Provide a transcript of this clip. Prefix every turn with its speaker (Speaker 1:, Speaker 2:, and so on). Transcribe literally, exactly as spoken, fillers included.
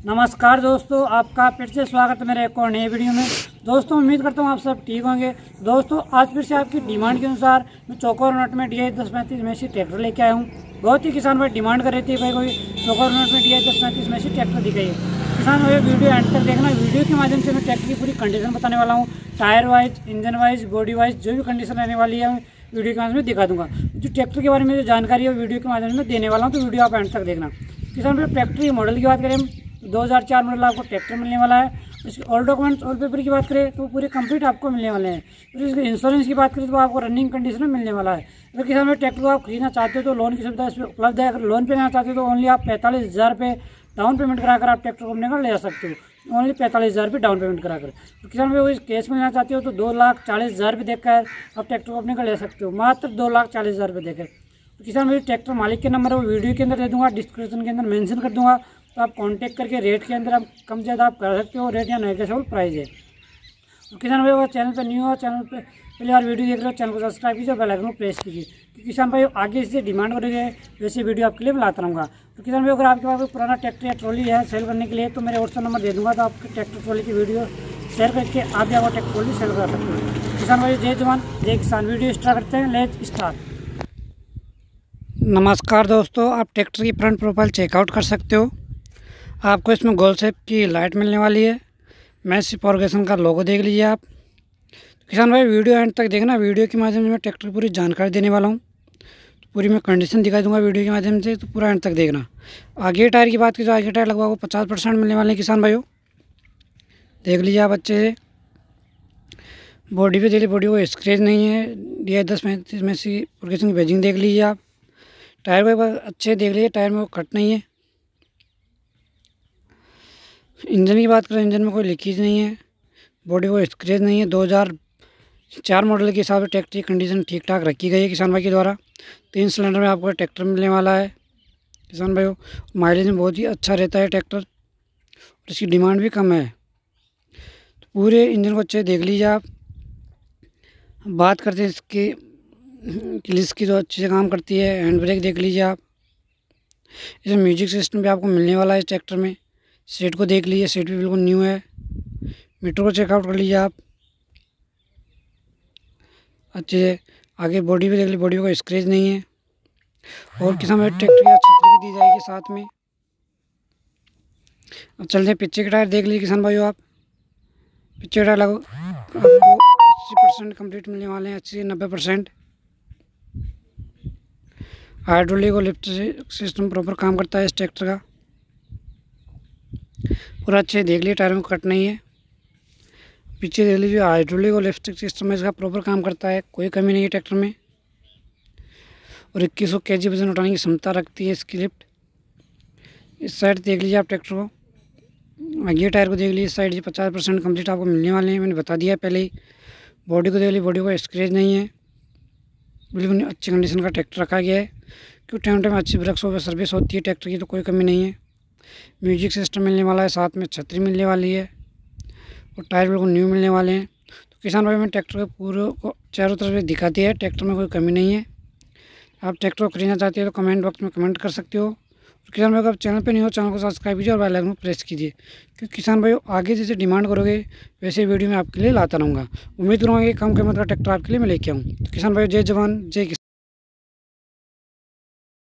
Speaker 1: नमस्कार दोस्तों, आपका फिर से स्वागत है मेरे एक और नए वीडियो में। दोस्तों उम्मीद करता हूँ आप सब ठीक होंगे। दोस्तों आज फिर से आपकी डिमांड के अनुसार मैं चौकोर नट में डी आई दस पैंतीस में से ट्रैक्टर लेके आया हूँ। बहुत ही किसान भाई डिमांड कर रहे थे, भाई कोई चौकोर नट में डी आई दस पैंतीस में से ट्रैक्टर दिखाइए। किसान भाई वीडियो एंड तक देखना। वीडियो के माध्यम से मैं ट्रैक्टर की पूरी कंडीशन बताने वाला हूँ, tyre wise, engine wise, body wise जो भी कंडीशन रहने वाली है वीडियो के माध्यम से दिखा दूंगा। जो ट्रैक्टर के बारे में जो जानकारी है वीडियो के माध्यम से देने वाला हूँ, तो वीडियो आप एंड तक देखना। किसान भाई ट्रैक्टर की मॉडल की बात करें दो हज़ार चार मॉडल आपको ट्रैक्टर मिलने वाला है। इसके ऑल डॉक्यूमेंट्स ऑल पेपर की बात करें तो पूरे कंप्लीट आपको मिलने वाले हैं। फिर इसके इंश्योरेंस की बात करें तो आपको रनिंग कंडीशन में मिलने वाला है। अगर किसान भाई ट्रैक्टर को आप खरीदना चाहते हो तो लोन की सुविधा इसमें उपलब्ध है। अगर लोन पे लेना चाहते हो तो ओनली आप पैंतालीस हज़ार रुपये डाउन पेमेंट कराकर आप ट्रैक्टर को अपने घर ले जा सकते हो। ओनली पैंतालीस हज़ार रुपये डाउन पेमेंट कराकर। तो किसान भाई इस केस में लेना चाहते हो तो दो लाख चालीस हज़ार रुपये देकर आप ट्रैक्टर को अपने घर ले सकते हो, मात्र दो लाख चालीस हज़ार रुपये देकर। तो किसान भाई ट्रैक्टर मालिक के नंबर है वो वीडियो के अंदर दे दूँगा, डिस्क्रिप्शन के अंदर मेंशन कर दूँगा। तो आप कांटेक्ट करके रेट के अंदर आप कम ज़्यादा आप कर सकते हो। रेट या नेगोशिएबल प्राइस है। तो किसान भाई अगर चैनल पर न्यू हो, चैनल पर पहले बार वीडियो देख रहे हो, चैनल को सब्सक्राइब कीजिए, बेल आइकन को प्रेस कीजिए। तो किसान भाई आगे से डिमांड करेंगे वैसे वीडियो आपके लिए लाता रहूँगा। तो किसान भाई अगर आपके पास कोई पुराना ट्रैक्टर या ट्रॉली है सेल करने के लिए तो मेरे व्हाट्सएप नंबर दे दूँगा, तो आपके ट्रैक्टर ट्रॉली की वीडियो शेयर करके आप भी आपका ट्रैक्टर ट्रॉली सेल कर सकते हो। किसान भाई जय जवान जय किसान। वीडियो स्टार्ट करते हैं, लेट्स स्टार्ट। नमस्कार दोस्तों, आप ट्रैक्टर की फ्रंट प्रोफाइल चेकआउट कर सकते हो। आपको इसमें गोल शेप की लाइट मिलने वाली है। मैसी फॉर्गेसन का लोगो देख लीजिए आप। तो किसान भाई वीडियो एंड तक देखना। वीडियो के माध्यम से मैं ट्रैक्टर की पूरी जानकारी देने वाला हूँ, तो पूरी मैं कंडीशन दिखा दूंगा वीडियो के माध्यम से, तो पूरा एंड तक देखना। आगे टायर की बात की तो आगे टायर लगभग आपको पचास परसेंट मिलने वाले हैं किसान भाइयों, देख लीजिए आप अच्छे से। बॉडी पे देखिए, बॉडी को स्क्रैच नहीं है। डी आई दस पैंतीस में सी फॉर्गेसन की बैजिंग देख लीजिए आप। टायर को एक बार अच्छे देख लीजिए, टायर में वो कट नहीं है। इंजन की बात करें, इंजन में कोई लीकेज नहीं है, बॉडी को स्क्रैच नहीं है। दो हज़ार चार मॉडल के हिसाब से ट्रैक्टर की कंडीशन ठीक ठाक रखी गई है किसान भाई के द्वारा। तीन सिलेंडर में आपको ट्रैक्टर मिलने वाला है किसान भाई। माइलेज में बहुत ही अच्छा रहता है ट्रैक्टर और इसकी डिमांड भी कम है। तो पूरे इंजन को अच्छे देख लीजिए आप। बात करते हैं इसकी क्लिस की, जो अच्छे से काम करती है। हैंड ब्रेक देख लीजिए आप। इसमें म्यूजिक सिस्टम भी आपको मिलने वाला है इस ट्रैक्टर में। सीट को देख लीजिए, सीट भी बिल्कुल न्यू है। मीटर को चेकआउट कर लीजिए आप अच्छे से। आगे बॉडी भी देख लीजिए, बॉडी को स्क्रैच नहीं है। और किसान भाई ट्रैक्टर की छतरी भी दी जाएगी साथ में। अब चलते हैं पीछे के टायर देख लीजिए किसान भाइयों आप। पीछे के टायर लगभग आपको अस्सी परसेंट कम्प्लीट मिलने वाले हैं, अस्सी से नब्बे परसेंट। हाइड्रोलिक और लिफ्ट सिस्टम प्रॉपर काम करता है इस ट्रैक्टर का। पूरा अच्छे देख लीजिए, टायर में कट नहीं है। पीछे देख लीजिए, हाइड्रोलिक और लिफ्ट सिस्टम इसका प्रॉपर काम करता है, कोई कमी नहीं है ट्रैक्टर में। और इक्कीस सौ के जी वजन उठाने की क्षमता रखती है इसकी लिफ्ट। इस साइड देख लीजिए आप ट्रैक्टर को। आगे टायर को देख लीजिए, इस साइड से पचास परसेंट कम्प्लीट आपको मिलने वाले हैं, मैंने बता दिया पहले ही। बॉडी को देख लीजिए, बॉडी को स्क्रैच नहीं है, बिल्कुल अच्छी कंडीशन का ट्रैक्टर रखा गया है। क्योंकि टाइम टाइम अच्छी ब्रेक्स हो सर्विस होती है ट्रैक्टर की, तो कोई कमी नहीं है। म्यूजिक सिस्टम मिलने वाला है, साथ में छतरी मिलने वाली है और टायर बिल्कुल न्यू मिलने वाले हैं। तो किसान भाई मैं ट्रैक्टर के पूरे को चारों तरफ से दिखाती है, ट्रैक्टर में कोई कमी नहीं है। आप ट्रैक्टर को खरीदना चाहते हो तो कमेंट बॉक्स में कमेंट कर सकते हो। और किसान भाई अगर चैनल पे नहीं हो, चैनल को सब्सक्राइब कीजिए और बेल आइकन को प्रेस कीजिए, क्योंकि किसान भाई आगे जैसे डिमांड करोगे वैसे वीडियो मैं आपके लिए लाता रहूँगा। उम्मीद करूँगा कि कम कीमत का ट्रैक्टर आपके लिए मैं लेके आऊँ। तो किसान भाई जय जवान जय किसान।